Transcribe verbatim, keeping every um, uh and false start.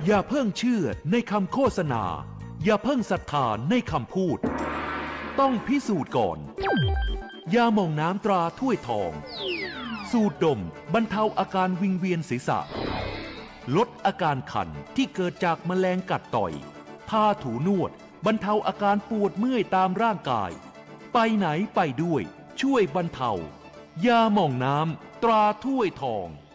อย่าเพิ่งเชื่อในคำโฆษณาอย่าเพิ่งศรัทธาในคำพูดต้องพิสูจน์ก่อนยาหม่องน้ำตราถ้วยทองสูตรดมบรรเทาอาการวิงเวียนศีรษะลดอาการคันที่เกิดจากแมลงกัดต่อยทาถูนวดบรรเทาอาการปวดเมื่อยตามร่างกายไปไหนไปด้วยช่วยบรรเทายาหม่องน้ำตราถ้วยทอง